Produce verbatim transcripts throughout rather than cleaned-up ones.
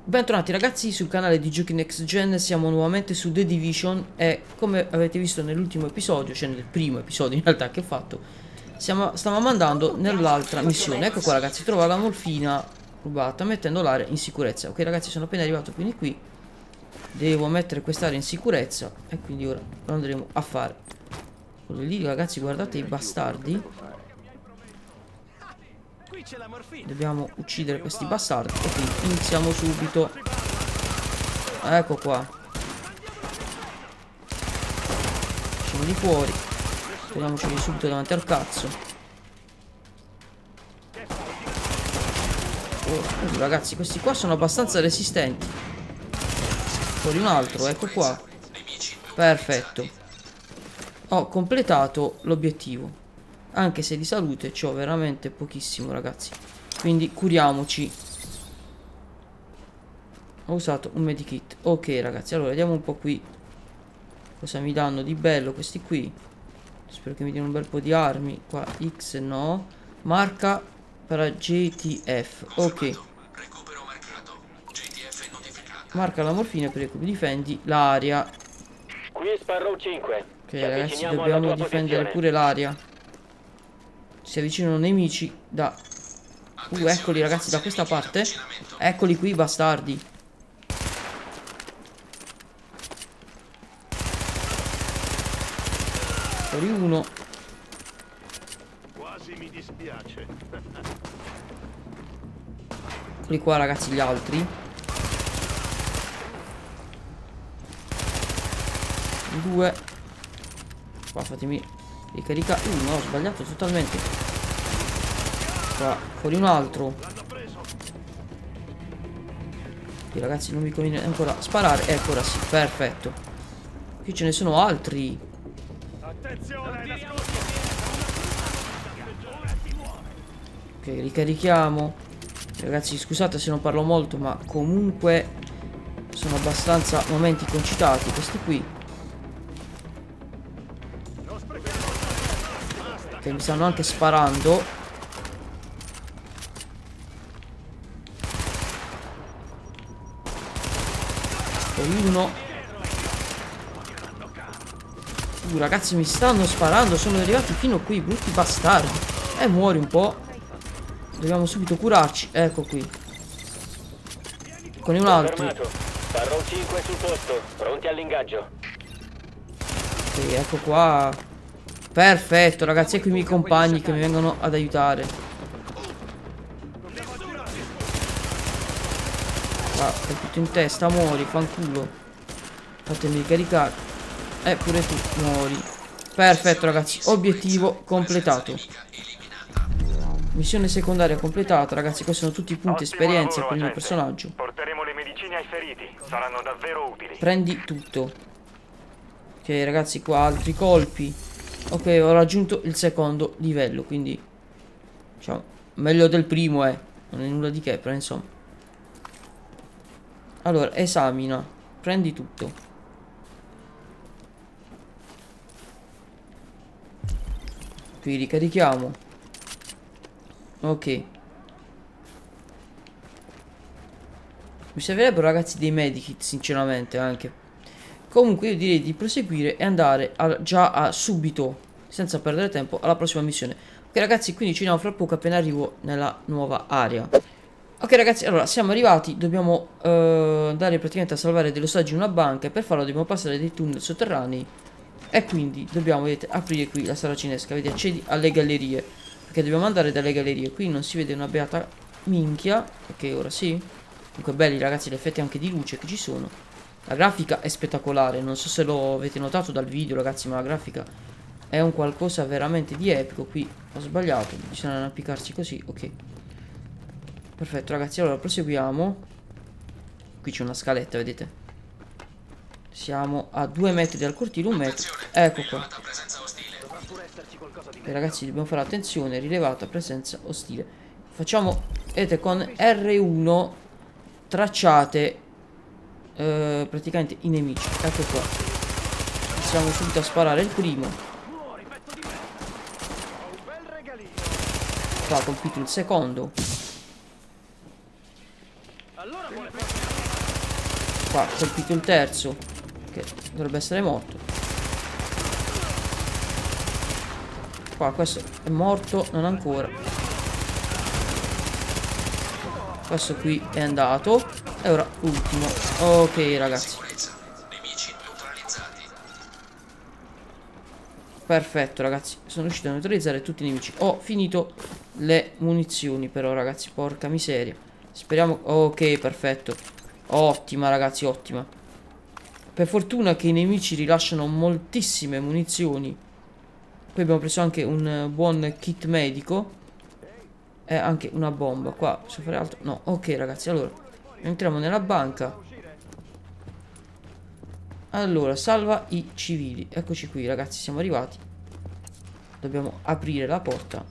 Bentornati ragazzi sul canale di Giochi Next Gen, siamo nuovamente su The Division e come avete visto nell'ultimo episodio, cioè nel primo episodio in realtà che ho fatto, stiamo, stavamo andando nell'altra missione. Ecco qua ragazzi, trova la morfina rubata mettendo l'area in sicurezza. Ok ragazzi, sono appena arrivato quindi qui devo mettere quest'area in sicurezza e quindi ora lo andremo a fare. Quello lì ragazzi, guardate i bastardi. Dobbiamo uccidere questi bastardi e quindi iniziamo subito. Ecco qua. Usciamo di fuori. Tiriamoceli subito davanti al cazzo. Oh, ragazzi, questi qua sono abbastanza resistenti. Fuori un altro, ecco qua. Perfetto. Ho completato l'obiettivo. Anche se di salute c'ho veramente pochissimo ragazzi. Quindi curiamoci. Ho usato un medikit. Ok ragazzi, allora vediamo un po' qui cosa mi danno di bello questi qui. Spero che mi diano un bel po' di armi. Qua X no. Marca per J T F. Ok. Marca la morfina per cui difendi l'area. Qui Sparrow cinque. Ok ragazzi, dobbiamo difendere pure l'area. Si avvicinano nemici da... Uh, eccoli ragazzi da questa parte. Eccoli qui bastardi. Fuori uno. Quasi mi dispiace. Eccoli qua ragazzi gli altri. Due. Qua fatemi ricaricare. Uh no, ho sbagliato totalmente. Qua fuori un altro. Qui ragazzi non mi conviene ancora sparare. Ecco ora sì, perfetto. Qui ce ne sono altri. Ok, ricarichiamo. Ragazzi scusate se non parlo molto, ma comunque sono abbastanza momenti concitati questi qui. Che mi stanno anche sparando. Poi uno. Uh, ragazzi mi stanno sparando. Sono arrivati fino qui, brutti bastardi. E eh, muori un po'. Dobbiamo subito curarci. Ecco qui. Con un altro. Sparrow cinque sul posto, pronti all'ingaggio. Ok, ecco qua. Perfetto ragazzi, ecco i miei compagni che mi vengono ad aiutare. Va, tutto in testa, muori, fanculo. Fatemi ricaricare. E eh, pure tu, muori. Perfetto ragazzi, obiettivo completato. Missione secondaria completata, ragazzi, questi sono tutti i punti esperienza per il mio personaggio. Porteremo le medicine ai feriti, saranno davvero utili. Prendi tutto. Ok ragazzi, qua altri colpi. Ok, ho raggiunto il secondo livello, quindi diciamo meglio del primo, eh. Non è nulla di che, però insomma. Allora, esamina. Prendi tutto. Qui ricarichiamo. Ok. Mi servirebbero ragazzi dei medikit, sinceramente, anche. Comunque io direi di proseguire e andare a, già a subito, senza perdere tempo, alla prossima missione. Ok ragazzi, quindi ci vediamo fra poco appena arrivo nella nuova area. Ok ragazzi, allora siamo arrivati, dobbiamo uh, andare praticamente a salvare degli ostaggi in una banca e per farlo dobbiamo passare dei tunnel sotterranei. E quindi dobbiamo, vedete, aprire qui la sala cinesca, vedete, accedi alle gallerie. Perché dobbiamo andare dalle gallerie, qui non si vede una beata minchia. Ok, ora sì. Comunque belli ragazzi gli effetti anche di luce che ci sono. La grafica è spettacolare, non so se lo avete notato dal video ragazzi, ma la grafica è un qualcosa veramente di epico. Qui ho sbagliato, bisogna appiccarsi così, ok. Perfetto ragazzi, allora proseguiamo. Qui c'è una scaletta, vedete. Siamo a due metri dal cortile, un metro. Ecco qua. E ragazzi dobbiamo fare attenzione, rilevata presenza ostile. Facciamo, vedete, con R uno tracciate Uh, praticamente i nemici. Ecco qua. Iniziamo subito a sparare il primo. Qua ha colpito il secondo. Qua, colpito il terzo, che dovrebbe essere morto. Qua, questo è morto, non ancora. Questo qui è andato. E ora l'ultimo. Ok, ragazzi. Perfetto, ragazzi. Sono riuscito a neutralizzare tutti i nemici. Ho finito le munizioni, però, ragazzi. Porca miseria. Speriamo. Ok, perfetto. Ottima, ragazzi, ottima. Per fortuna che i nemici rilasciano moltissime munizioni. Poi abbiamo preso anche un buon kit medico. E anche una bomba. Qua posso fare altro? No, ok, ragazzi. Allora, entriamo nella banca. Allora, salva i civili. Eccoci qui, ragazzi, siamo arrivati. Dobbiamo aprire la porta.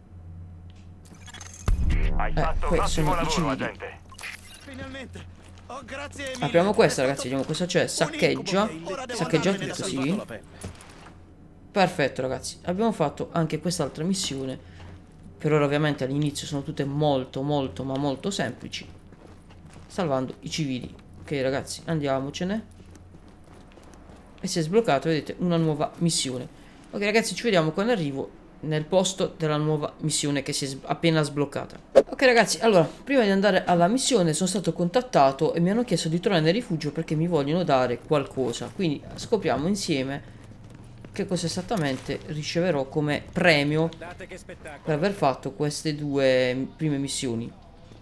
Hai Eh, fatto un questi sono ottimo i lavoro, civili. agente. Finalmente. Oh, grazie mille. Apriamo questa, È ragazzi, stato vediamo cosa c'è. Saccheggia. un incubo. Ora devo Saccheggia andarmene tutto, da sotto sì. la pelle. Perfetto, ragazzi. Abbiamo fatto anche quest'altra missione. Per ora, ovviamente, all'inizio sono tutte molto, molto, ma molto semplici. Salvando i civili. Ok, ragazzi, andiamocene. E si è sbloccato, vedete, una nuova missione. Ok, ragazzi, ci vediamo quando arrivo nel posto della nuova missione che si è appena sbloccata. Ok, ragazzi, allora, prima di andare alla missione sono stato contattato e mi hanno chiesto di tornare nel rifugio perché mi vogliono dare qualcosa. Quindi scopriamo insieme che cosa esattamente riceverò come premio per aver fatto queste due prime missioni.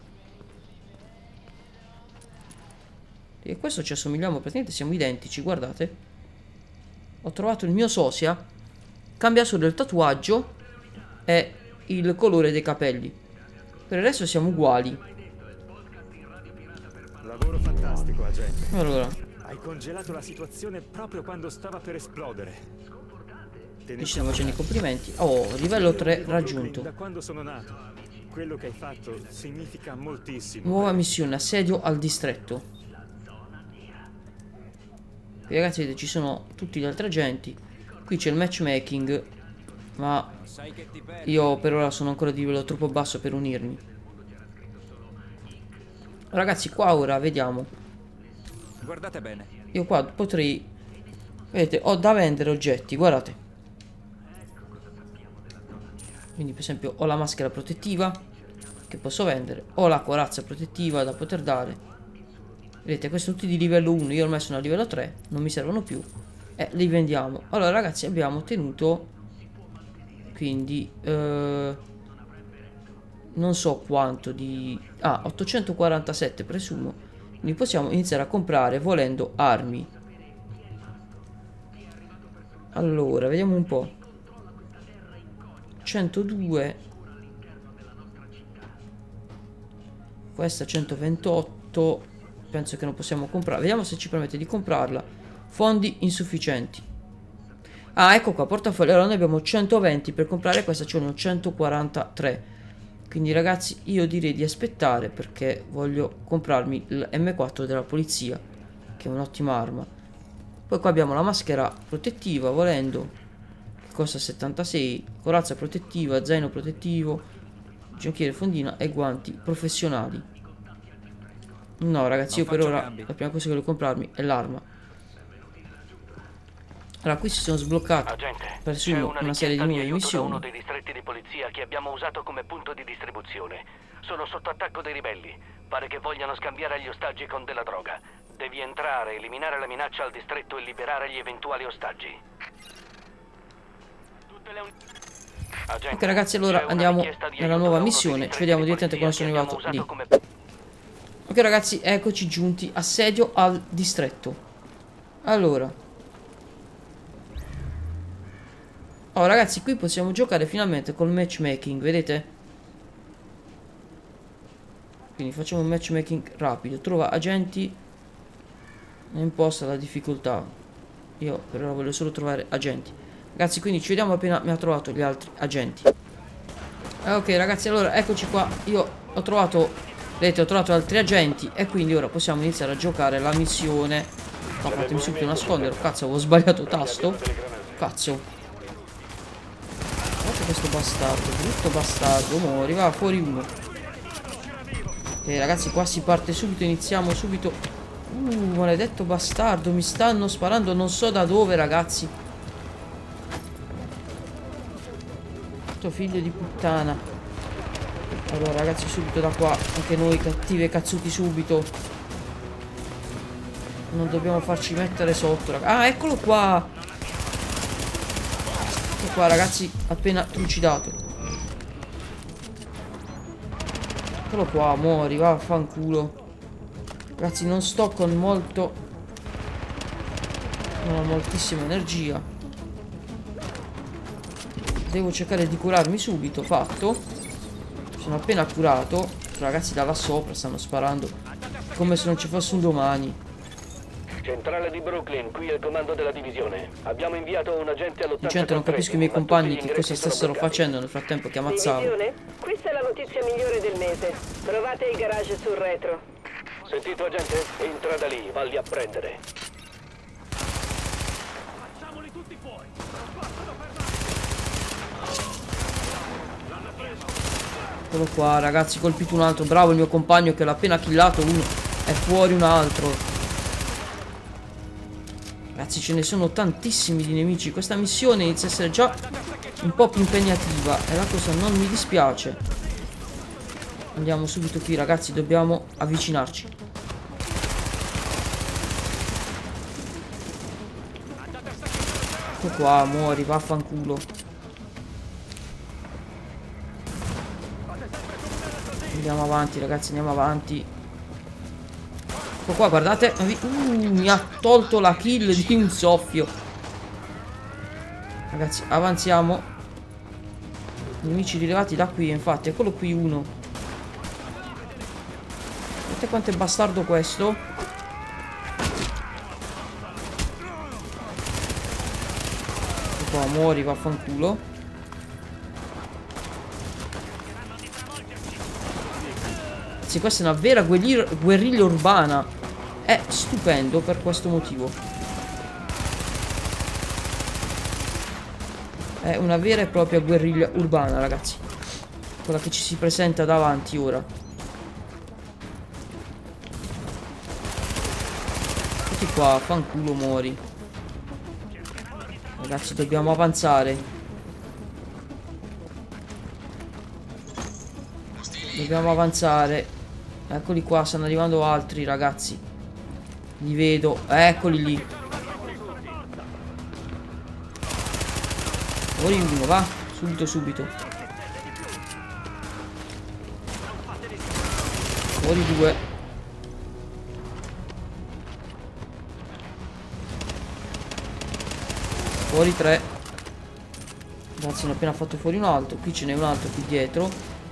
E questo ci assomigliamo, praticamente siamo identici, guardate. Ho trovato il mio sosia. Cambia solo il tatuaggio e il colore dei capelli. Per il resto siamo uguali. Lavoro fantastico, agente. Allora, Hai congelato la situazione proprio quando stava per esplodere. Te ne ci stiamo facendo i complimenti. Oh, livello tre raggiunto. Da quando sono nato. Quello che hai fatto significa moltissimo. Nuova missione, assedio al distretto. Qui, ragazzi, vedete, ci sono tutti gli altri agenti. Qui c'è il matchmaking, ma io per ora sono ancora di livello troppo basso per unirmi. Ragazzi, qua ora vediamo. Guardate bene. Io qua potrei, vedete, ho da vendere oggetti, guardate. Quindi per esempio ho la maschera protettiva che posso vendere. Ho la corazza protettiva da poter dare. Vedete, questi tutti di livello uno. Io ormai sono a livello tre, non mi servono più. E li vendiamo. Allora, ragazzi, abbiamo ottenuto, quindi eh, non so quanto di... Ah, ottocentoquarantasette presumo. Quindi possiamo iniziare a comprare volendo armi. Allora, vediamo un po'. centodue. Questa centoventotto. Penso che non possiamo comprare. Vediamo se ci permette di comprarla. Fondi insufficienti. Ah, ecco qua, portafoglio. Allora noi abbiamo centoventi per comprare questa, ci vogliono centoquarantatré. Quindi, ragazzi, io direi di aspettare perché voglio comprarmi il M quattro della polizia, che è un'ottima arma. Poi qua abbiamo la maschera protettiva, volendo, che costa settantasei. Corazza protettiva, zaino protettivo, ginocchiere, fondina e guanti professionali. No, ragazzi, io per ora la prima cosa che voglio comprarmi è l'arma. Allora, qui si sono sbloccate, Agente, presumo, c'è una, una serie di richiesta nuove aiuto da missioni. uno dei distretti di polizia che abbiamo usato come punto di distribuzione. Sono sotto attacco dei ribelli. Pare che vogliano scambiare gli ostaggi con della droga. Devi entrare, eliminare la minaccia al distretto e liberare gli eventuali ostaggi. Tutte le un... Agente, Ok, ragazzi, allora c'è una andiamo richiesta di nella aiuto nuova da uno dei missione. Ci distretti vediamo di direttamente quando sono polizia che arrivato lì. abbiamo usato come... Ok, ragazzi, eccoci giunti. Assedio al distretto. Allora, oh, ragazzi, qui possiamo giocare finalmente col matchmaking, vedete? Quindi facciamo un matchmaking rapido. Trova agenti e imposta la difficoltà. Io per ora voglio solo trovare agenti. Ragazzi, quindi ci vediamo appena mi ha trovato gli altri agenti. Ok, ragazzi, allora eccoci qua. Io ho trovato, vedete, ho trovato altri agenti e quindi ora possiamo iniziare a giocare la missione. No, fatemi subito nascondere. Cazzo, avevo sbagliato tasto. Cazzo. Guardate questo bastardo, brutto bastardo. Mo' arriva fuori uno. Ok ragazzi, qua si parte subito, iniziamo subito. Uh, maledetto bastardo, mi stanno sparando non so da dove ragazzi. Sto figlio di puttana. Allora ragazzi, subito da qua, anche noi cattive cazzuti subito. Non dobbiamo farci mettere sotto, ragazzi. Ah, eccolo qua. Ecco qua ragazzi, appena trucidato. Eccolo qua, muori, vaffanculo. Ragazzi, non sto con molto, non ho moltissima energia. Devo cercare di curarmi subito. Fatto. Sono appena curato. Ragazzi, da là sopra stanno sparando come se non ci fosse un domani. Centrale di Brooklyn, qui è il comando della divisione. Abbiamo inviato un agente all'ottanta. Vincente, non capisco i miei compagni che cosa stessero facendo nel frattempo che ammazzavo. Divisione? Questa è la notizia migliore del mese. Trovate il garage sul retro. Sentito agente? Entra da lì, valli a prendere. Facciamoli tutti fuori. Eccolo qua ragazzi, colpito un altro. Bravo il mio compagno che l'ha appena killato uno. È fuori un altro. Ragazzi, ce ne sono tantissimi di nemici. Questa missione inizia a essere già un po' più impegnativa e la cosa non mi dispiace. Andiamo subito qui ragazzi, dobbiamo avvicinarci. Ecco qua, muori, vaffanculo. Andiamo avanti ragazzi, andiamo avanti. Ecco qua, guardate. Uh, mi ha tolto la kill di un soffio. Ragazzi, avanziamo. Nemici rilevati da qui, infatti, eccolo qui uno. Guardate quanto è bastardo questo. Ecco qua, muori, vaffanculo. Sì, questa è una vera guerriglia, guerriglia urbana. È stupendo per questo motivo. È una vera e propria guerriglia urbana, ragazzi. Quella che ci si presenta davanti ora. Tutti qua, fanculo, muori. Ragazzi, dobbiamo avanzare. Dobbiamo avanzare. Eccoli qua, stanno arrivando altri ragazzi. Li vedo, eccoli lì. Fuori uno, va. Subito, subito. Fuori due. Fuori tre. Ragazzi, ne ho appena fatto fuori un altro. Qui ce n'è un altro qui dietro.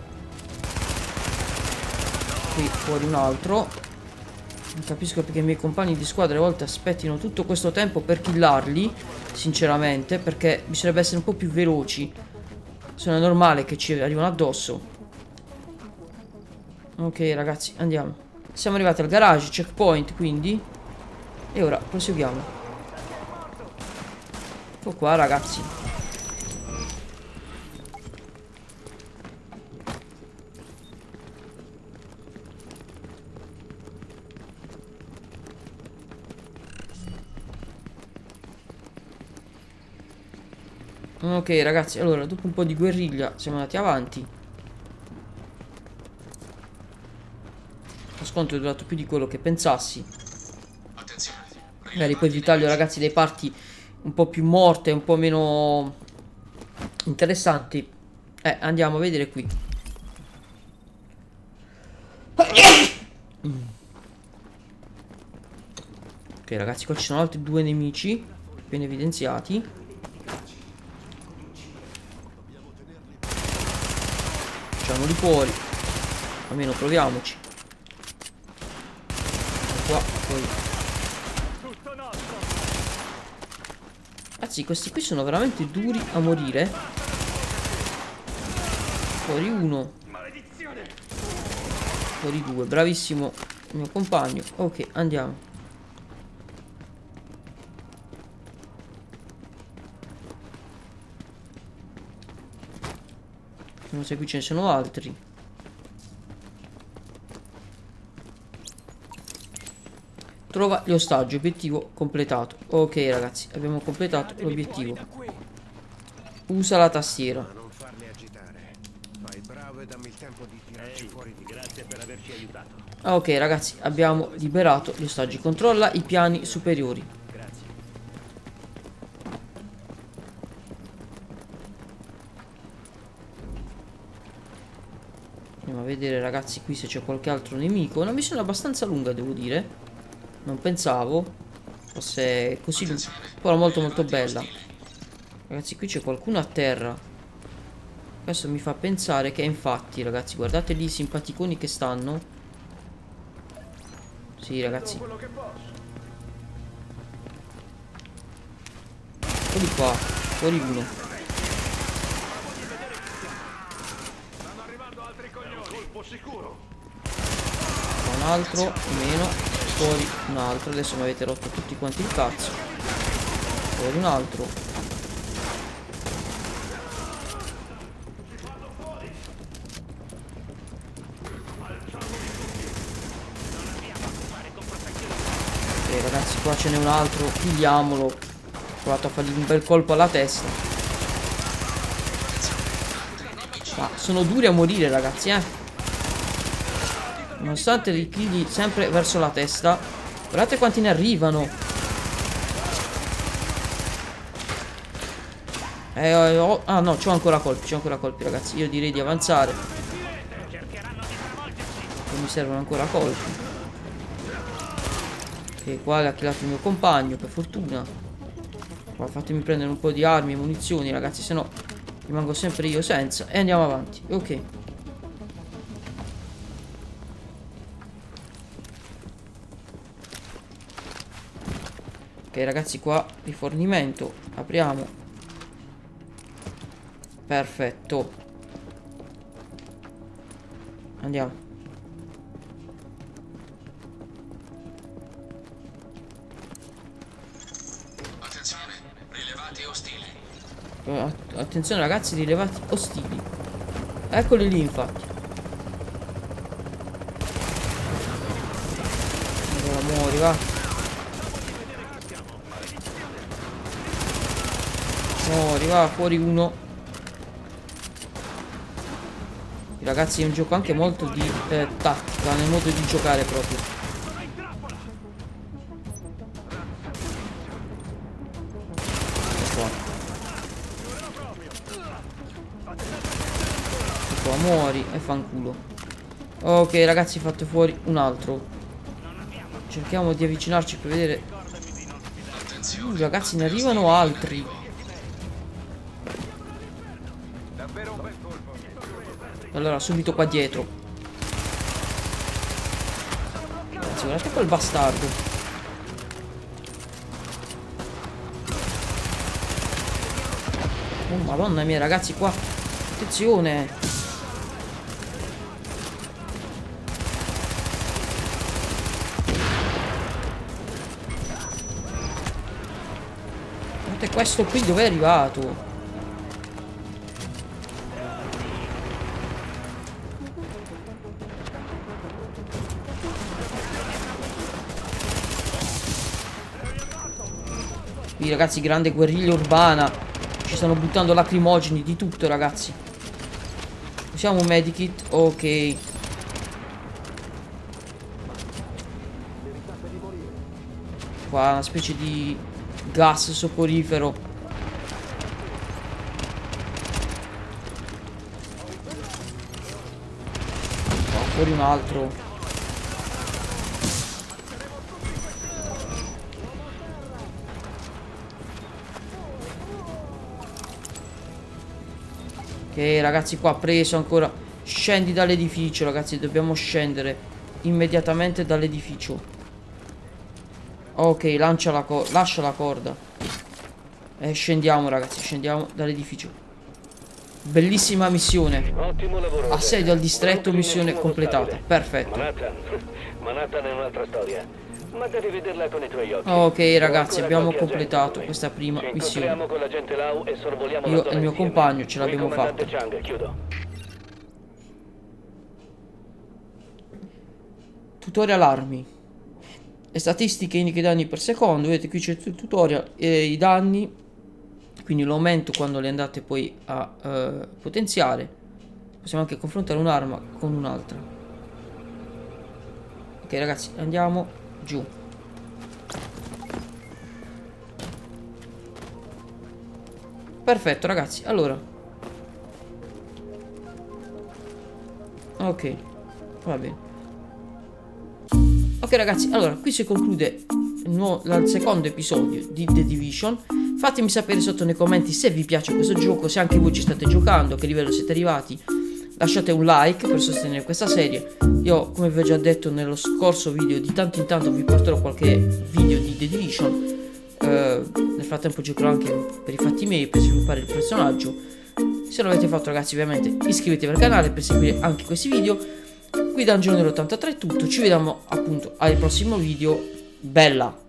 Qui fuori un altro. Non capisco perché i miei compagni di squadra a volte aspettino tutto questo tempo per killarli. Sinceramente, perché bisognerebbe essere un po' più veloci. Se non è normale che ci arrivano addosso. Ok ragazzi, andiamo. Siamo arrivati al garage, checkpoint quindi. E ora proseguiamo. Ecco qua ragazzi. Ok ragazzi, allora dopo un po' di guerriglia siamo andati avanti. Lo scontro è durato più di quello che pensassi. Magari poi vi taglio ragazzi dei parti un po' più morte, un po' meno interessanti. Eh, andiamo a vedere qui. Ok ragazzi, qua ci sono altri due nemici ben evidenziati. Facciamoli fuori. Almeno proviamoci. Qua, poi. Ragazzi, questi qui sono veramente duri a morire. Fuori uno. Fuori due. Bravissimo il mio compagno. Ok, andiamo. Non so se qui ce ne sono altri. Trova gli ostaggi. Obiettivo completato. Ok ragazzi, abbiamo completato l'obiettivo. Usa la tastiera. Non farli agitare. Fai bravo e dammi il tempo di tirarci fuori di Grazie per averci aiutato. Ok ragazzi, abbiamo liberato gli ostaggi. Controlla i piani superiori. Grazie. Andiamo a vedere ragazzi qui se c'è qualche altro nemico. Una missione abbastanza lunga devo dire. Non pensavo fosse così lunga, però molto molto bella. Ragazzi qui c'è qualcuno a terra. Questo mi fa pensare che infatti ragazzi guardate lì i simpaticoni che stanno. Sì ragazzi. Eccoli qua. Fuori uno. Un altro, meno, fuori un altro. Adesso mi avete rotto tutti quanti il cazzo. Fuori un altro. Ok ragazzi, qua ce n'è un altro. Pigliamolo. Ho provato a fargli un bel colpo alla testa. Ma sono duri a morire ragazzi, eh. Nonostante li pigli sempre verso la testa. Guardate quanti ne arrivano. Eh, oh, ah no, c'ho ancora colpi, c'ho ancora colpi ragazzi. Io direi di avanzare. Non mi servono ancora colpi. Ok, qua l'ha killato il mio compagno, per fortuna. Qua fatemi prendere un po' di armi e munizioni ragazzi, se no rimango sempre io senza. E andiamo avanti, ok. Ok ragazzi, qua rifornimento. Apriamo. Perfetto. Andiamo. Attenzione, rilevati ostili. Eh, Attenzione ragazzi, rilevati ostili. Eccoli lì infatti. Allora muori, va. Muori, va, fuori uno. Ragazzi è un gioco anche molto di eh, tattica, nel modo di giocare proprio. Qua. Qua muori e fanculo. Ok ragazzi, fate fuori un altro. Cerchiamo di avvicinarci per vedere. Uh, ragazzi ne arrivano altri. Allora subito qua dietro. Ragazzi guardate quel bastardo. Oh madonna mia ragazzi, qua attenzione. Guardate questo qui dove è arrivato. Qui ragazzi grande guerriglia urbana. Ci stanno buttando lacrimogeni di tutto ragazzi. Usiamo un medikit. Ok. Qua una specie di gas soporifero. Qua fuori un altro. Ok ragazzi, qua preso ancora. Scendi dall'edificio ragazzi, dobbiamo scendere immediatamente dall'edificio. Ok, lancia la corda, lascia la corda. E scendiamo ragazzi, scendiamo dall'edificio. Bellissima missione. Ottimo lavoro. Assedio al distretto, Brooklyn missione è in modo completata. stabile. Perfetto. Manhattan. Manhattan è un'altra storia. Ma devi vederla con i tuoi occhi. Ok Ho ragazzi, ancora abbiamo qualche agente completato con me. questa prima Ci missione. incontriamo con l'agente Lau e sorvoliamo Io la e zona il mio insieme. compagno ce Qui l'abbiamo comandante fatta. Chang, chiudo. Tutorial armi. le statistiche indica i danni per secondo, vedete qui c'è il tutorial, e i danni, quindi l'aumento quando le andate poi a uh, potenziare. Possiamo anche confrontare un'arma con un'altra. Ok ragazzi, andiamo giù. Perfetto ragazzi, allora. Ok, va bene. Ok ragazzi, allora qui si conclude il, nuovo, il secondo episodio di The Division. Fatemi sapere sotto nei commenti se vi piace questo gioco, se anche voi ci state giocando, a che livello siete arrivati. Lasciate un like per sostenere questa serie. Io, come vi ho già detto nello scorso video, di tanto in tanto vi porterò qualche video di The Division. eh, Nel frattempo giocherò anche per i fatti miei, per sviluppare il personaggio. Se lo avete fatto ragazzi, ovviamente iscrivetevi al canale per seguire anche questi video. Qui da Angelo ottantatré è tutto, ci vediamo appunto al prossimo video. Bella!